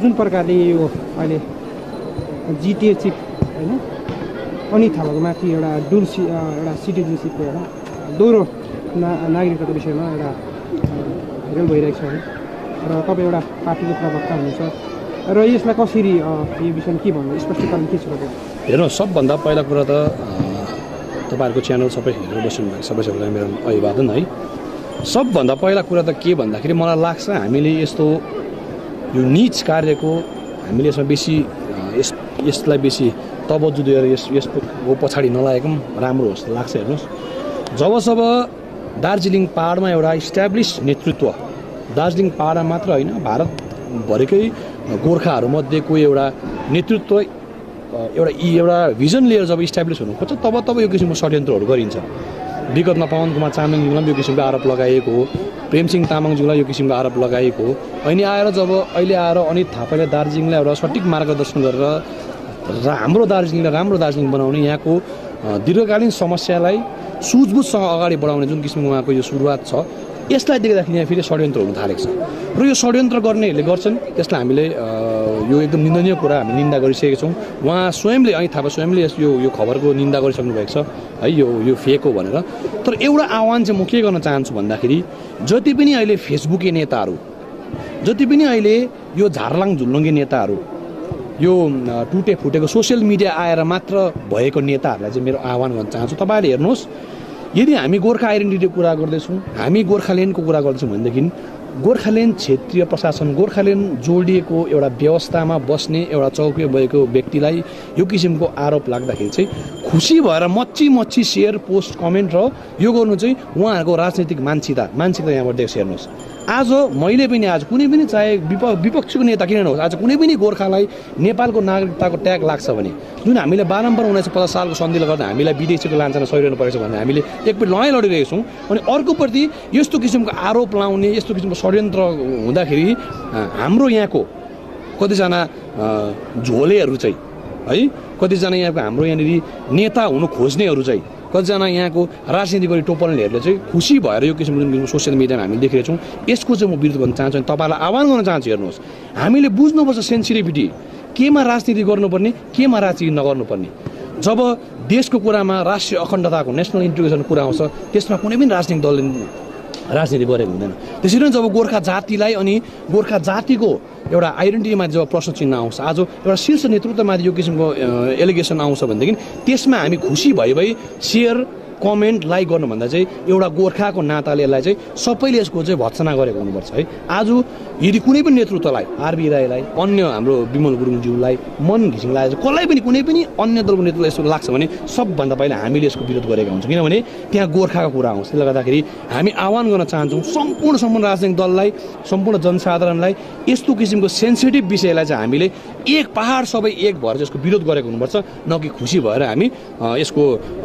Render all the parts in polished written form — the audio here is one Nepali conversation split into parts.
जुन प्रकारले यो अहिले जिटिए चिप होइन अनित थापाको माथि एउटा एउटा सिटिजनसिपको एउटा दोहोरो नागरिकताको विषयमा एउटा भाइरल भइरहेको छ है र तपाईँ एउटा पार्टीको प्रवक्ता हुनुहुन्छ र यसलाई कसरी यो विषयमा के भन्नु स्पष्टीकरण के छ तपाईँ? हेर्नुहोस्, सबभन्दा पहिला कुरा त तपाईँहरूको च्यानल सबै हेरेर बस्नु भएको सबैलाई मेरो अभिवादन है। सबभन्दा पहिला कुरा त के भन्दाखेरि मलाई लाग्छ हामीले यस्तो यो निज कार्यको हामीले यसमा बेसी यसलाई बेसी तवज्जो दिएर यसको पछाडि नलागेको पनि राम्रो होस् लाग्छ। हेर्नुहोस्, जबसम्म दार्जिलिङ पहाडमा एउटा इस्ट्याब्लिस नेतृत्व, दार्जिलिङ पहाडमा मात्र होइन भारतभरिकै गोर्खाहरूमध्येको एउटा नेतृत्व एउटा भिजन लिएर जब इस्ट्याब्लिस हुनु खोज्छ तब यो किसिमको षड्यन्त्रहरू गरिन्छ। विगतमा पवन कुमार चामलिङज्यूलाई पनि यो किसिमको आरोप लगाइएको हो, प्रेमसिंह तामाङज्यूलाई यो किसिमको आरोप लगाइएको हो। अहिले आएर अनित थापाले दार्जिलिङलाई एउटा सठिक मार्गदर्शन गरेर हाम्रो दार्जिलिङलाई राम्रो दार्जिलिङ बनाउने, यहाँको दीर्घकालीन समस्यालाई सुझबुझसँग अगाडि बढाउने जुन किसिमको उहाँको यो सुरुवात छ, यसलाई देख्दाखेरि यहाँ फेरि षड्यन्त्र हुन थालेको छ र यो षड्यन्त्र गर्नेहरूले गर्छन्। त्यसलाई हामीले यो एकदम निन्दनीय कुरा हामी निन्दा गरिसकेका छौँ। उहाँ स्वयंले अनित थापा स्वयंले यो खबरको निन्दा गरिसक्नु भएको छ है, यो फेक हो भनेर। तर एउटा आह्वान चाहिँ म के गर्न चाहन्छु भन्दाखेरि जति पनि अहिले फेसबुके नेताहरू, जति पनि अहिले यो झारलाङ झुल्लुङ्गे नेताहरू, यो टुटे फुटेको सोसियल मिडिया आएर मात्र भएको नेताहरूलाई चाहिँ मेरो आह्वान गर्न चाहन्छु। तपाईँहरूले हेर्नुहोस्, यदि हामी गोर्खा आइडेन्टिटीको कुरा गर्दैछौँ, हामी गोर्खाल्यान्डको कुरा गर्दैछौँ भनेदेखि गोर्खाल्यान्ड क्षेत्रीय प्रशासन, गोर्खाल्यान्ड जोडिएको एउटा व्यवस्थामा बस्ने एउटा चौकी भएको व्यक्तिलाई यो किसिमको आरोप लाग्दाखेरि चाहिँ खुसी भएर मच्ची सेयर पोस्ट कमेन्ट र यो गर्नु चाहिँ उहाँहरूको राजनीतिक मानसिकता यहाँबाट देख्छ। हेर्नुहोस्, आज मैले पनि आज कुनै पनि चाहे विपक्षीको नेता किन नहोस्, आज कुनै पनि गोर्खालाई नेपालको नागरिकताको ट्याग लाग्छ भने जुन हामीले बारम्बार 1950 सालको सन्धिले गर्दा हामीलाई विदेशीको लान्छना सहिरहनु परेको छ भने हामीले एकपट्टि लडाइँ लडिरहेको छौँ, अनि अर्कोपट्टि यस्तो किसिमको आरोप लाउने, यस्तो किसिमको षड्यन्त्र हुँदाखेरि हाम्रो यहाँको कतिजना झोलेहरू चाहिँ है, कतिजना यहाँको हाम्रो यहाँनिर नेता हुनु खोज्नेहरू चाहिँ, कतिजना यहाँको राजनीति गरी टोपल्नेहरूले चाहिँ खुसी भएर यो किसिमको सोसियल मिडियामा हामीले देखिरहेको छौँ। यसको चाहिँ म विरोध गर्न चाहन्छु, अनि तपाईँलाई आह्वान गर्न चाहन्छु। हेर्नुहोस्, हामीले बुझ्नुपर्छ सेन्सिटिभिटी, केमा राजनीति गर्नुपर्ने, केमा राजनीति नगर्नुपर्ने। जब देशको कुरामा राष्ट्रिय अखण्डताको नेसनल इन्टिग्रेसनको कुरा आउँछ त्यसमा कुनै पनि राजनीतिक दलले राजनीति गरेको हुँदैन। त्यसरी नै जब गोर्खा जातिलाई अनि गोर्खा जातिको एउटा आइडेन्टिटीमा जब प्रश्न चिन्ह आउँछ, आज एउटा शीर्ष नेतृत्वमाथि यो किसिमको एलिगेसन आउँछ भनेदेखि त्यसमा हामी खुसी भई सेयर कमेन्ट लाइक गर्नुभन्दा चाहिँ एउटा गोर्खाको नाताले यसलाई चाहिँ सबैले यसको चाहिँ भत्सना गरेको हुनुपर्छ है। आज यदि कुनै पनि नेतृत्वलाई, आरबी राईलाई, अन्य हाम्रो विमल गुरुङज्यूलाई मन घिसिङ लागेको कसलाई पनि कुनै पनि अन्य दलको नेतृत्वलाई यस्तो लाग्छ भने सबभन्दा पहिला हामीले यसको विरोध गरेका हुन्छौँ, किनभने त्यहाँ गोर्खाको कुरा आउँछ। त्यसले गर्दाखेरि हामी आह्वान गर्न चाहन्छौँ सम्पूर्ण राजनीतिक दललाई, सम्पूर्ण जनसाधारणलाई यस्तो किसिमको सेन्सिटिभ विषयलाई चाहिँ हामीले एक पहाड सबै एक भएर यसको विरोध गरेको हुनुपर्छ, न कि खुसी भएर हामी यसको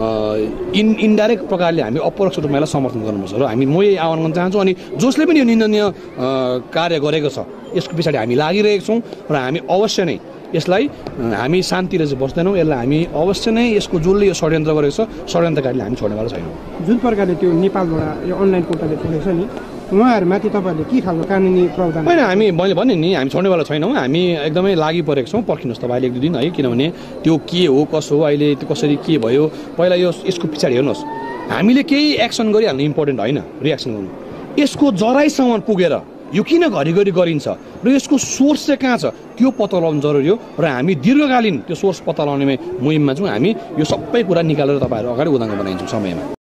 इन्डाइरेक्ट प्रकारले हामी अपरोक्ष रूपमा यसलाई समर्थन गर्नुपर्छ। र म यही आह्वान गर्न चाहन्छौँ। अनि जसले पनि यो निन्दनीय कार्य गरेको छ यसको पछाडि हामी लागिरहेको छौँ र हामी अवश्य नै यसलाई हामी शान्तिले चाहिँ बस्दैनौँ। यसलाई हामी अवश्य नै यसको जसले यो षड्यन्त्र गरेको छ षड्यन्त्रकारीले हामी छोड्नेवाला छैनौँ। जुन प्रकारले त्यो नेपालबाट यो अनलाइन पोर्टलले छोडेको छ नि, उहाँहरूमाथि तपाईँहरूले के खालको कानुनी प्रावधान? होइन, मैले भने नि हामी छोड्नेवाला छैनौँ, हामी एकदमै लागि परेको छौँ। पर्खिनुहोस् तपाईँले 1-2 दिन है, किनभने त्यो के हो कसो हो अहिले त्यो कसरी के भयो पहिला यसको पछाडि हेर्नुहोस्, हामीले केही एक्सन गरिहाल्नु इम्पोर्टेन्ट होइन, रियाक्सन गर्नु। यसको जराइसम्म पुगेर यो किन घरिघरि गरिन्छ र यसको सोर्स चाहिँ कहाँ छ त्यो पत्ता लगाउनु जरुरी हो र हामी दीर्घकालीन त्यो सोर्स पत्ता लगाउने मुहिममा छौँ। हामी यो सबै कुरा निकालेर तपाईँहरू अगाडि उदाहरण बनाइन्छौँ समयमा।